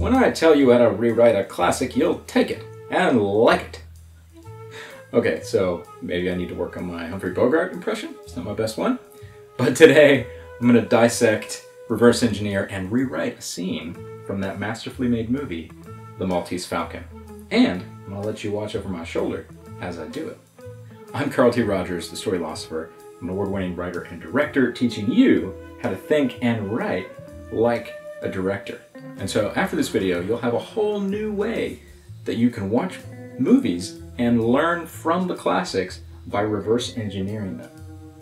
When I tell you how to rewrite a classic, you'll take it and like it. Okay, so maybe I need to work on my Humphrey Bogart impression. It's not my best one. But today, I'm going to dissect, reverse engineer, and rewrite a scene from that masterfully made movie, The Maltese Falcon. And I'm going to let you watch over my shoulder as I do it. I'm Carl T. Rogers, the story philosopher. I'm an award-winning writer and director, teaching you how to think and write like a director. And so after this video, you'll have a whole new way that you can watch movies and learn from the classics by reverse engineering them.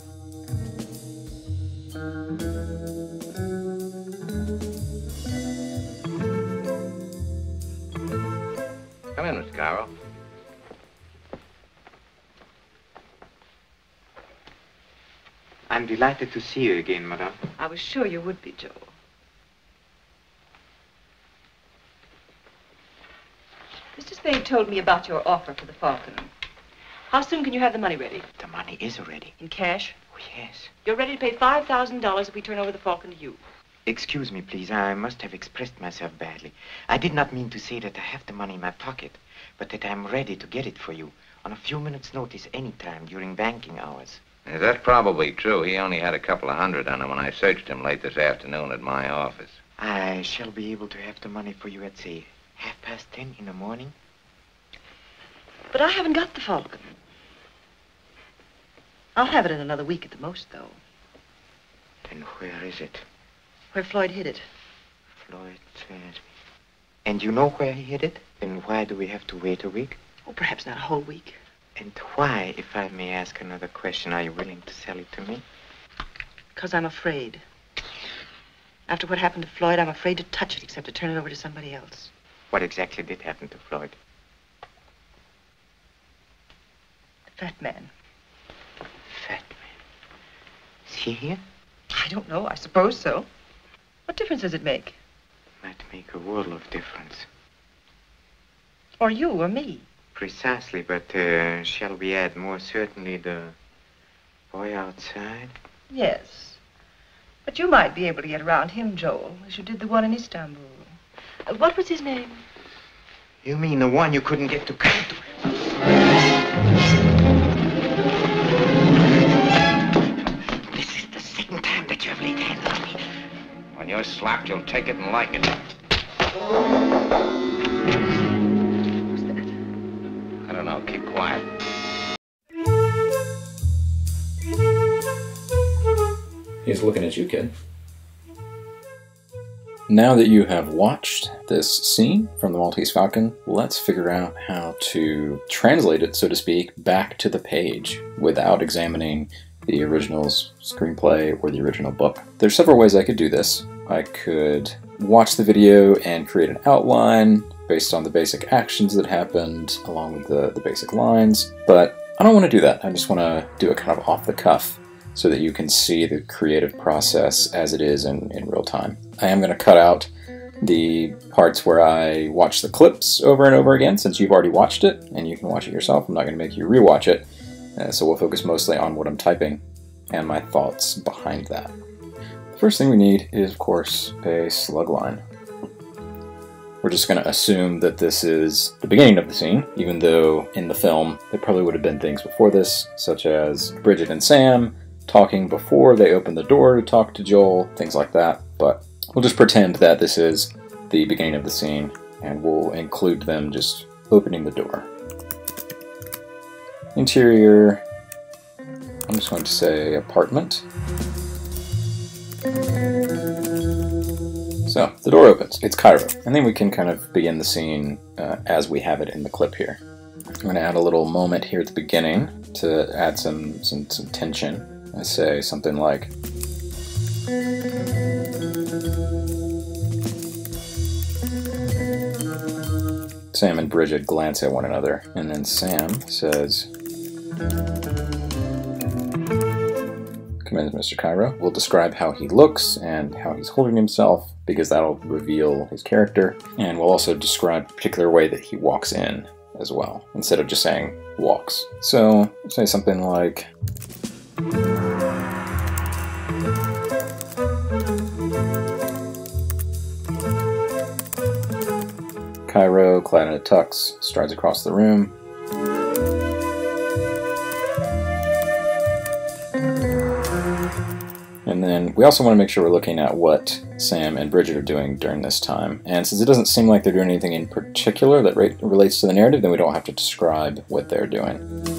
Come in, Miss Cairo. I'm delighted to see you again, madame. I was sure you would be, Joel. Mr. Spade told me about your offer for the Falcon. How soon can you have the money ready? The money is ready. In cash? Oh, yes. You're ready to pay $5,000 if we turn over the Falcon to you. Excuse me, please. I must have expressed myself badly. I did not mean to say that I have the money in my pocket, but that I'm ready to get it for you on a few minutes' notice anytime during banking hours. Yeah, that's probably true. He only had a couple of hundred on him when I searched him late this afternoon at my office. I shall be able to have the money for you at, say, 10:30 in the morning. But I haven't got the Falcon. I'll have it in another week at the most, though. Then where is it? Where Floyd hid it. Floyd said. And you know where he hid it? Then why do we have to wait a week? Oh, perhaps not a whole week. And why, if I may ask another question, are you willing to sell it to me? Because I'm afraid. After what happened to Floyd, I'm afraid to touch it except to turn it over to somebody else. What exactly did happen to Floyd? The fat man. Fat man. Is he here? I don't know. I suppose so. What difference does it make? Might make a world of difference. Or you, or me. Precisely, but shall we add more certainly the boy outside? Yes. But you might be able to get around him, Joel, as you did the one in Istanbul. What was his name? You mean the one you couldn't get to come to? This is the second time that you have laid hands on me. When you're slapped, you'll take it and like it. Who's that? I don't know. Keep quiet. He's looking at you, kid. Now that you have watched this scene from The Maltese Falcon, let's figure out how to translate it, so to speak, back to the page without examining the original's screenplay or the original book. There's several ways I could do this. I could watch the video and create an outline based on the basic actions that happened along with the basic lines, but I don't want to do that. I just want to do it kind of off the cuff, so that you can see the creative process as it is in real time. I am going to cut out the parts where I watch the clips over and over again, since you've already watched it, and you can watch it yourself. I'm not going to make you rewatch it, so we'll focus mostly on what I'm typing and my thoughts behind that. The first thing we need is, of course, a slug line. We're just going to assume that this is the beginning of the scene, even though in the film there probably would have been things before this, such as Brigid and Sam talking before they open the door to talk to Joel, things like that, but we'll just pretend that this is the beginning of the scene, and we'll include them just opening the door. Interior, I'm just going to say apartment. So, the door opens, it's Cairo, and then we can kind of begin the scene as we have it in the clip here. I'm going to add a little moment here at the beginning to add some tension. I say something like, Sam and Brigid glance at one another, and then Sam says, "Come in, Mr. Cairo." We'll describe how he looks and how he's holding himself, because that'll reveal his character, and we'll also describe a particular way that he walks in as well, instead of just saying walks. So, say something like, Cairo, clad in a tux, strides across the room. And then we also want to make sure we're looking at what Sam and Brigid are doing during this time. And since it doesn't seem like they're doing anything in particular that relates to the narrative, then we don't have to describe what they're doing.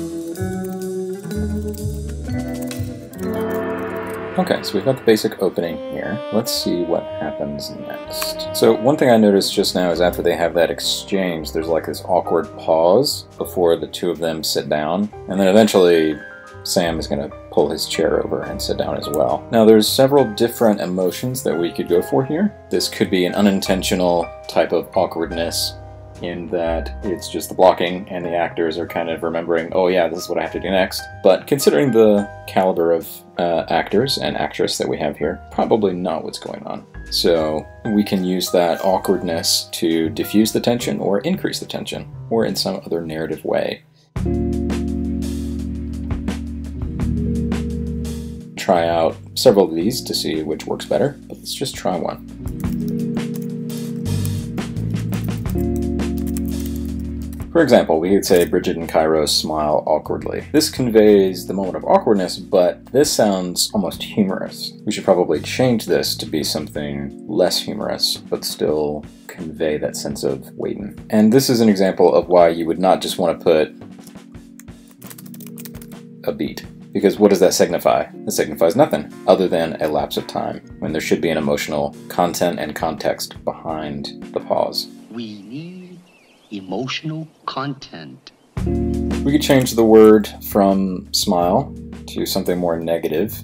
Okay, so we've got the basic opening here. Let's see what happens next. So one thing I noticed just now is after they have that exchange, there's like this awkward pause before the two of them sit down. And then eventually Sam is going to pull his chair over and sit down as well. Now there's several different emotions that we could go for here. This could be an unintentional type of awkwardness in that it's just the blocking and the actors are kind of remembering, oh yeah, this is what I have to do next. But considering the caliber of actors and actress that we have here, probably not what's going on. So we can use that awkwardness to diffuse the tension or increase the tension, or in some other narrative way. Try out several of these to see which works better, but let's just try one. For example, we could say Brigid and Cairo smile awkwardly. This conveys the moment of awkwardness, but this sounds almost humorous. We should probably change this to be something less humorous, but still convey that sense of waiting. And this is an example of why you would not just want to put a beat. Because what does that signify? It signifies nothing other than a lapse of time, when there should be an emotional content and context behind the pause. We need emotional content. We could change the word from smile to something more negative.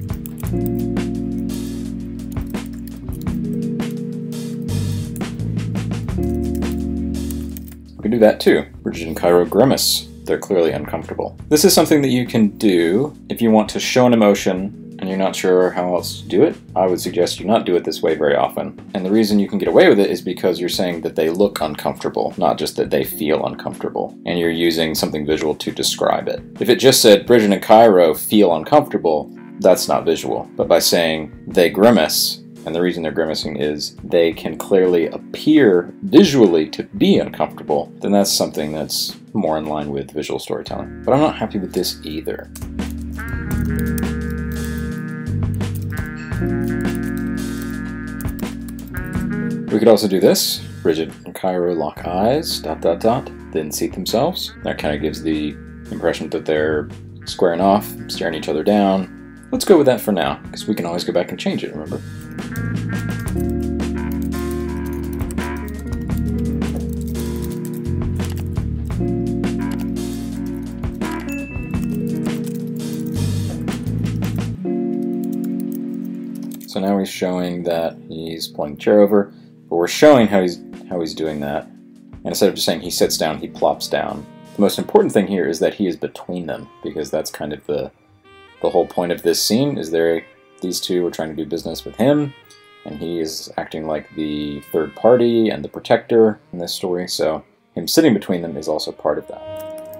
We could do that too. Brigid and Cairo grimace. They're clearly uncomfortable. This is something that you can do if you want to show an emotion and you're not sure how else to do it. I would suggest you not do it this way very often. And the reason you can get away with it is because you're saying that they look uncomfortable, not just that they feel uncomfortable. And you're using something visual to describe it. If it just said Brigid and Cairo feel uncomfortable, that's not visual. But by saying they grimace, and the reason they're grimacing is they can clearly appear visually to be uncomfortable, then that's something that's more in line with visual storytelling. But I'm not happy with this either. We could also do this. Brigid and Cairo lock eyes, ... then seat themselves. That kind of gives the impression that they're squaring off, staring each other down. Let's go with that for now, because we can always go back and change it, remember? So now he's showing that he's pulling the chair over, but we're showing how he's doing that. And instead of just saying he sits down, he plops down. The most important thing here is that he is between them, because that's kind of the whole point of this scene, is these two are trying to do business with him, and he is acting like the third party and the protector in this story, so him sitting between them is also part of that.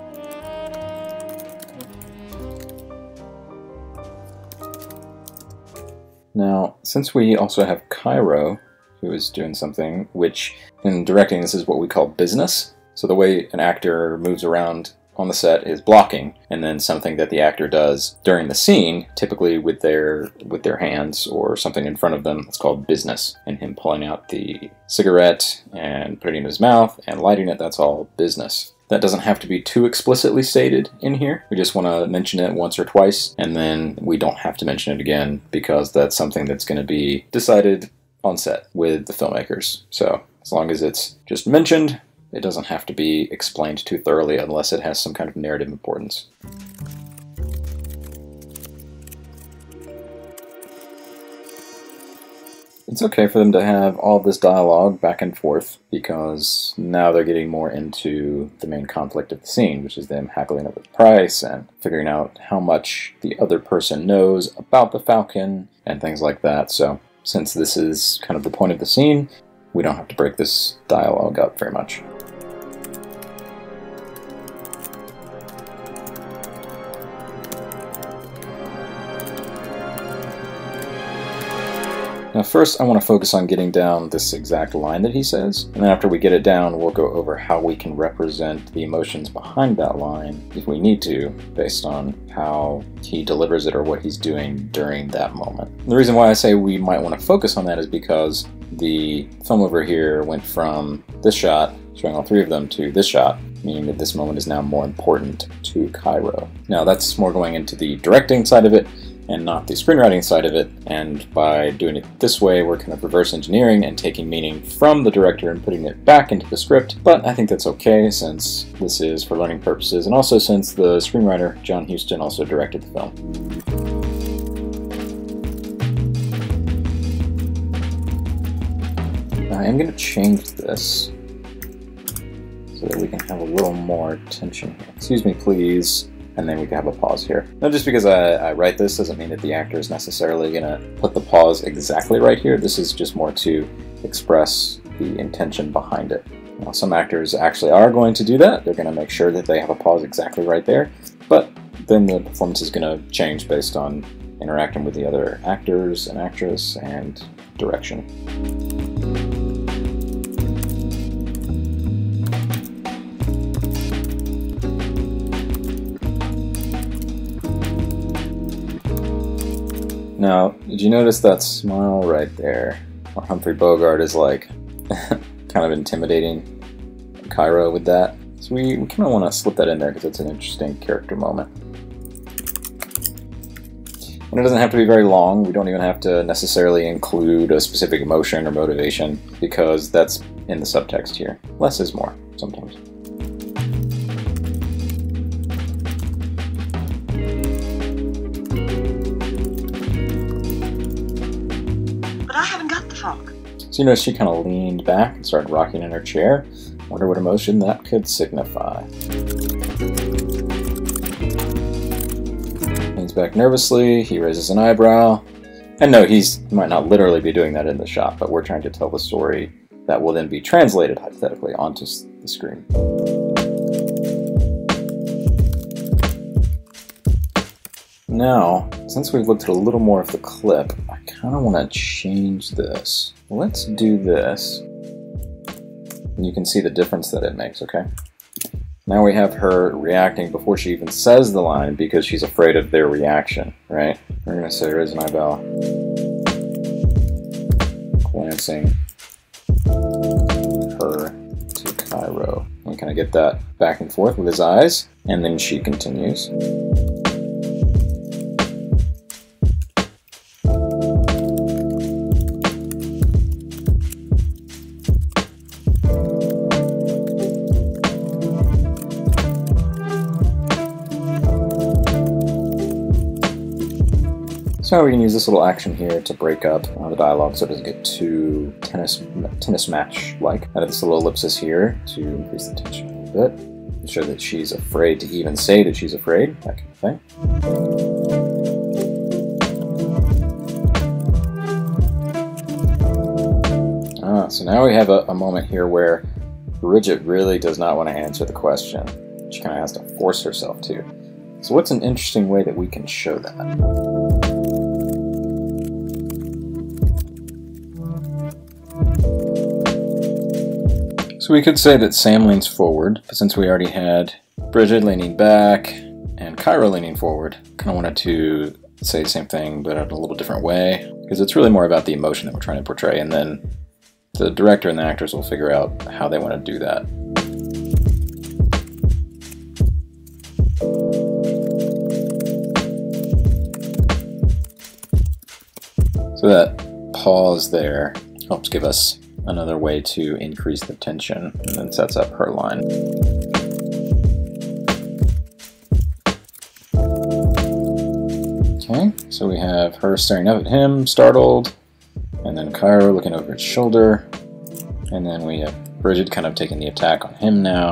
Now, since we also have Cairo, who is doing something, which in directing this is what we call business, so the way an actor moves around on the set is blocking, and then something that the actor does during the scene, typically with their hands or something in front of them, it's called business. And him pulling out the cigarette and putting it in his mouth and lighting it, that's all business. That doesn't have to be too explicitly stated in here. We just want to mention it once or twice, and then we don't have to mention it again because that's something that's going to be decided on set with the filmmakers. So as long as it's just mentioned, it doesn't have to be explained too thoroughly unless it has some kind of narrative importance. It's okay for them to have all this dialogue back and forth because now they're getting more into the main conflict of the scene, which is them haggling over the price and figuring out how much the other person knows about the Falcon and things like that. So since this is kind of the point of the scene, we don't have to break this dialogue up very much. Now first I want to focus on getting down this exact line that he says, and then after we get it down we'll go over how we can represent the emotions behind that line if we need to, based on how he delivers it or what he's doing during that moment. And the reason why I say we might want to focus on that is because the film over here went from this shot, showing all three of them, to this shot, meaning that this moment is now more important to Cairo. Now that's more going into the directing side of it and not the screenwriting side of it, and by doing it this way we're kind of reverse engineering and taking meaning from the director and putting it back into the script, but I think that's okay since this is for learning purposes and also since the screenwriter John Huston also directed the film. I am going to change this so that we can have a little more tension here. Excuse me please. And then we can have a pause here. Now just because I write this doesn't mean that the actor is necessarily going to put the pause exactly right here. This is just more to express the intention behind it. Now some actors actually are going to do that. They're going to make sure that they have a pause exactly right there, but then the performance is going to change based on interacting with the other actors and actress and direction. Now, did you notice that smile right there? Where Humphrey Bogart is like kind of intimidating Cairo with that. So we kind of want to slip that in there because it's an interesting character moment. And it doesn't have to be very long. We don't even have to necessarily include a specific emotion or motivation because that's in the subtext here. Less is more sometimes. So you notice she kind of leaned back and started rocking in her chair. Wonder what emotion that could signify. Leans back nervously, he raises an eyebrow. And no, he might not literally be doing that in the shot, but we're trying to tell the story that will then be translated hypothetically onto the screen. Now, since we've looked at a little more of the clip, I kind of want to change this. Let's do this. And you can see the difference that it makes, okay? Now we have her reacting before she even says the line because she's afraid of their reaction, right? We're going to say raise an eyebrow. Glancing her to Cairo. We kind of get that back and forth with his eyes, and then she continues. So we can use this little action here to break up the dialogue so it doesn't get too tennis match-like. Add this little ellipsis here to increase the tension a little bit. To show that she's afraid to even say that she's afraid, that kind of thing. So now we have a moment here where Brigid really does not want to answer the question. She kind of has to force herself to. So what's an interesting way that we can show that? So we could say that Sam leans forward, but since we already had Brigid leaning back and Cairo leaning forward, kind of wanted to say the same thing but in a little different way, because it's really more about the emotion that we're trying to portray, and then the director and the actors will figure out how they want to do that. So that pause there helps give us another way to increase the tension, and then sets up her line. Okay, so we have her staring up at him, startled, and then Cairo looking over his shoulder, and then we have Brigid kind of taking the attack on him now.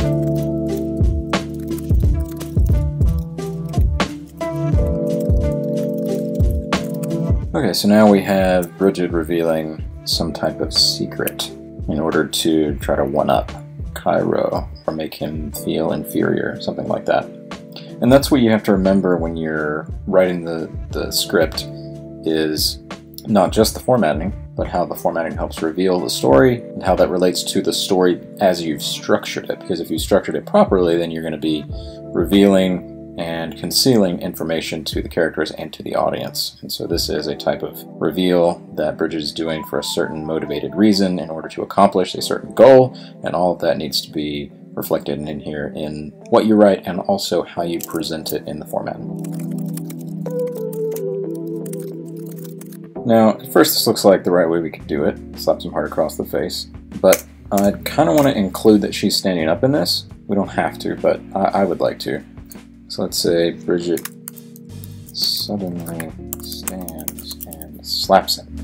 Okay, so now we have Brigid revealing some type of secret in order to try to one-up Cairo or make him feel inferior, something like that. And that's what you have to remember when you're writing the script, is not just the formatting, but how the formatting helps reveal the story and how that relates to the story as you've structured it. Because if you structured it properly, then you're going to be revealing and concealing information to the characters and to the audience. And so this is a type of reveal that Brigid is doing for a certain motivated reason in order to accomplish a certain goal, and all of that needs to be reflected in here in what you write and also how you present it in the format. Now, at first this looks like the right way we could do it. Slap some heart across the face. But I kind of want to include that she's standing up in this. We don't have to, but I would like to. So let's say Brigid suddenly stands and slaps him.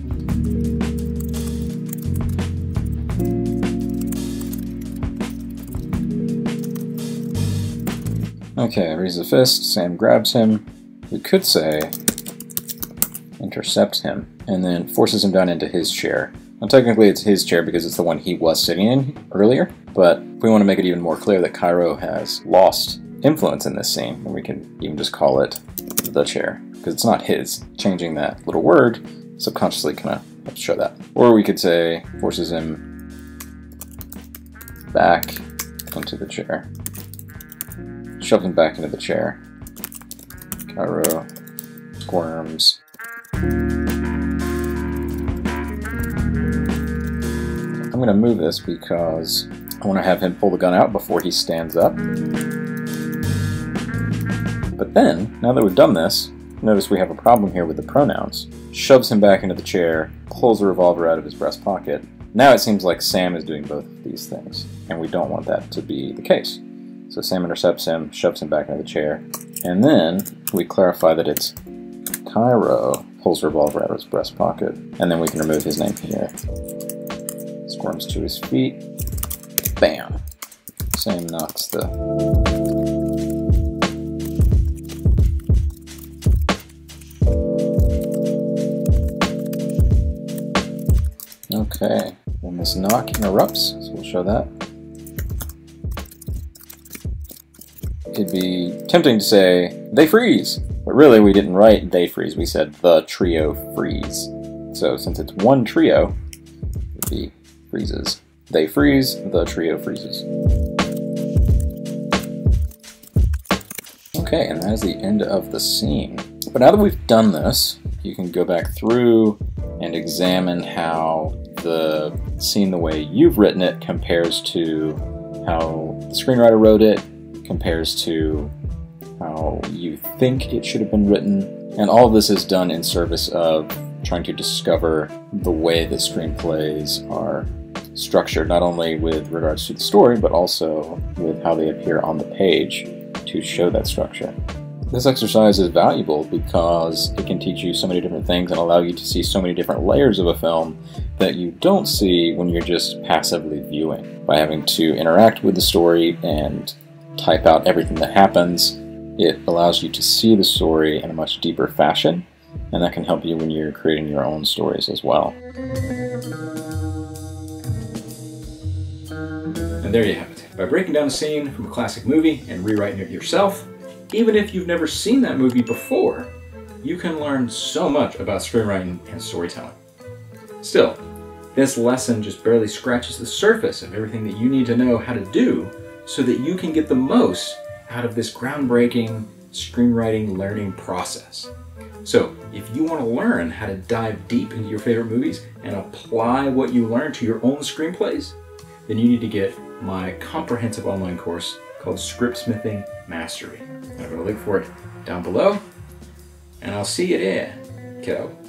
Okay, raises a fist, Sam grabs him. We could say intercepts him and then forces him down into his chair. Now technically it's his chair because it's the one he was sitting in earlier, but if we want to make it even more clear that Cairo has lost influence in this scene, and we can even just call it the chair, because it's not his. Changing that little word subconsciously kind of helps show that. Or we could say forces him back into the chair. Shoves him back into the chair. Cairo squirms. I'm going to move this because I want to have him pull the gun out before he stands up. But then, now that we've done this, notice we have a problem here with the pronouns. Shoves him back into the chair, pulls the revolver out of his breast pocket. Now it seems like Sam is doing both of these things, and we don't want that to be the case. So Sam intercepts him, shoves him back into the chair, and then we clarify that it's Cairo pulls the revolver out of his breast pocket, and then we can remove his name here. Squirms to his feet. Bam! Sam knocks the... Okay, when this knock interrupts, so we'll show that. It'd be tempting to say, they freeze! But really we didn't write they freeze, we said the trio freeze. So since it's one trio, it'd be freezes. They freeze, the trio freezes. Okay, and that is the end of the scene. But now that we've done this, you can go back through and examine how the scene, the way you've written it, compares to how the screenwriter wrote it, compares to how you think it should have been written. And all of this is done in service of trying to discover the way that screenplays are structured, not only with regards to the story, but also with how they appear on the page to show that structure. This exercise is valuable because it can teach you so many different things and allow you to see so many different layers of a film that you don't see when you're just passively viewing. By having to interact with the story and type out everything that happens, it allows you to see the story in a much deeper fashion, and that can help you when you're creating your own stories as well. And there you have it. By breaking down a scene from a classic movie and rewriting it yourself, even if you've never seen that movie before, you can learn so much about screenwriting and storytelling. Still, this lesson just barely scratches the surface of everything that you need to know how to do so that you can get the most out of this groundbreaking screenwriting learning process. So, if you want to learn how to dive deep into your favorite movies and apply what you learn to your own screenplays, then you need to get my comprehensive online course called Scriptsmithing Mastery. I'm going to link for it down below, and I'll see you there, kiddo.